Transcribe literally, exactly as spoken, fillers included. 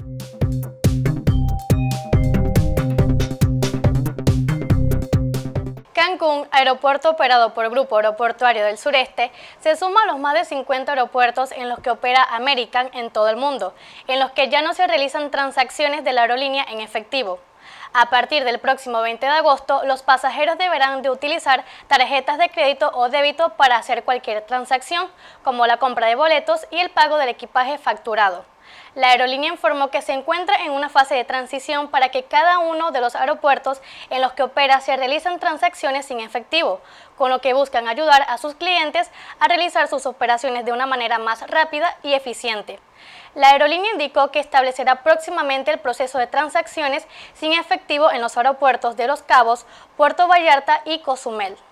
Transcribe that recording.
Cancún, aeropuerto operado por Grupo Aeroportuario del Sureste, se suma a los más de cincuenta aeropuertos en los que opera American en todo el mundo, en los que ya no se realizan transacciones de la aerolínea en efectivo. A partir del próximo veinte de agosto, los pasajeros deberán de utilizar tarjetas de crédito o débito para hacer cualquier transacción, como la compra de boletos y el pago del equipaje facturado. La aerolínea informó que se encuentra en una fase de transición para que cada uno de los aeropuertos en los que opera se realicen transacciones sin efectivo, con lo que buscan ayudar a sus clientes a realizar sus operaciones de una manera más rápida y eficiente. La aerolínea indicó que establecerá próximamente el proceso de transacciones sin efectivo en los aeropuertos de Los Cabos, Puerto Vallarta y Cozumel.